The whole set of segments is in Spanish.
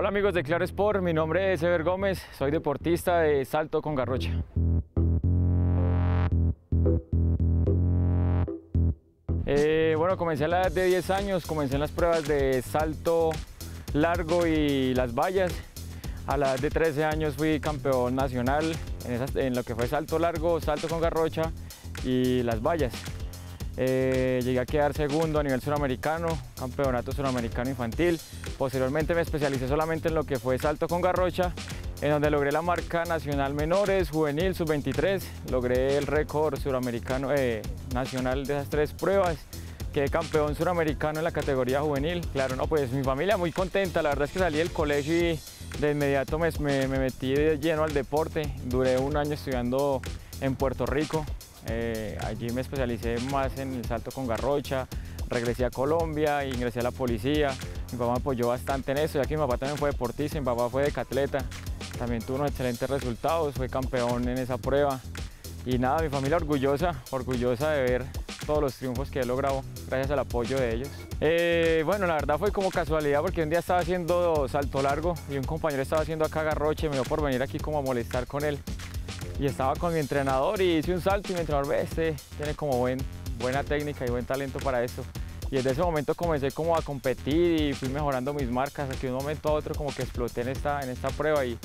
Hola amigos de Claro Sport, mi nombre es Ever Gómez, soy deportista de salto con garrocha. Bueno, comencé a la edad de 10 años, comencé en las pruebas de salto largo y las vallas. A la edad de 13 años fui campeón nacional en lo que fue salto largo, salto con garrocha y las vallas. Llegué a quedar segundo a nivel suramericano, campeonato suramericano infantil. Posteriormente me especialicé solamente en lo que fue salto con garrocha, en donde logré la marca nacional menores, juvenil, sub-23. Logré el récord suramericano nacional de esas tres pruebas. Quedé campeón suramericano en la categoría juvenil. Claro, no, pues mi familia muy contenta. La verdad es que salí del colegio y de inmediato me metí de lleno al deporte. Duré un año estudiando en Puerto Rico. Allí me especialicé más en el salto con garrocha, regresé a Colombia, ingresé a la policía. Mi papá me apoyó bastante en eso, ya que mi papá también fue deportista, mi papá fue decatleta, también tuvo unos excelentes resultados, fue campeón en esa prueba. Y nada, mi familia orgullosa de ver todos los triunfos que he logrado gracias al apoyo de ellos. Bueno, la verdad fue como casualidad porque un día estaba haciendo salto largo y un compañero estaba haciendo acá garrocha y me dio por venir aquí como a molestar con él. Y estaba con mi entrenador y hice un salto y mi entrenador ve, tiene como buena técnica y buen talento para esto. Y desde ese momento comencé como a competir y fui mejorando mis marcas, hasta que de un momento a otro como que exploté en esta prueba y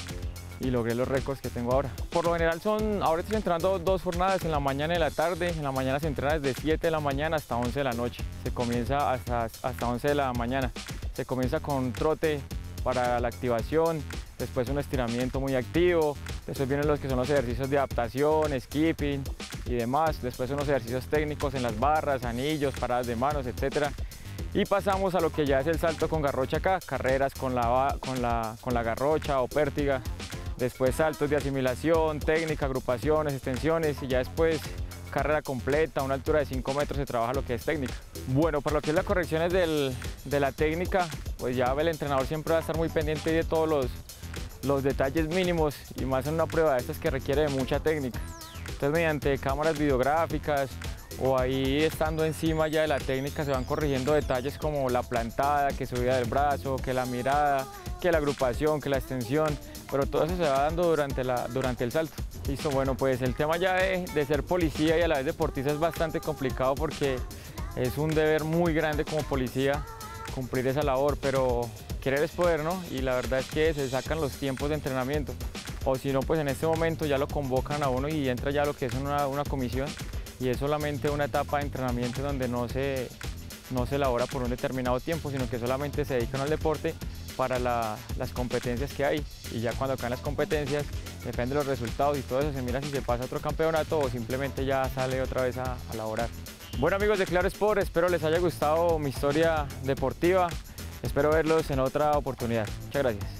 logré los récords que tengo ahora. Por lo general ahora estoy entrenando 2 jornadas, en la mañana y en la tarde. En la mañana se entrena desde 7 de la mañana hasta 11 de la noche. Se comienza hasta 11 de la mañana. Se comienza con trote para la activación, después un estiramiento muy activo, después vienen los que son los ejercicios de adaptación, skipping y demás, después unos ejercicios técnicos en las barras, anillos, paradas de manos, etc. Y pasamos a lo que ya es el salto con garrocha acá, carreras con la garrocha o pértiga, después saltos de asimilación, técnica, agrupaciones, extensiones y ya después carrera completa, a una altura de 5 metros se trabaja lo que es técnica. Bueno, por lo que es las correcciones de la técnica, pues ya el entrenador siempre va a estar muy pendiente de todos los detalles mínimos y más en una prueba de estas que requiere de mucha técnica. Entonces mediante cámaras videográficas o ahí estando encima ya de la técnica se van corrigiendo detalles como la plantada, que subida del brazo, que la mirada, que la agrupación, que la extensión, pero todo eso se va dando durante el salto. Listo, bueno, pues el tema ya de ser policía y a la vez deportista es bastante complicado porque es un deber muy grande como policía cumplir esa labor, pero querer es poder, ¿no? Y la verdad es que se sacan los tiempos de entrenamiento, o si no, pues en este momento ya lo convocan a uno y entra ya lo que es una comisión y es solamente una etapa de entrenamiento donde no se elabora por un determinado tiempo, sino que solamente se dedican al deporte para las competencias que hay, y ya cuando acaban las competencias depende de los resultados y todo eso, se mira si se pasa a otro campeonato o simplemente ya sale otra vez a laborar. Bueno amigos de Claro Sport, espero les haya gustado mi historia deportiva, espero verlos en otra oportunidad. Muchas gracias.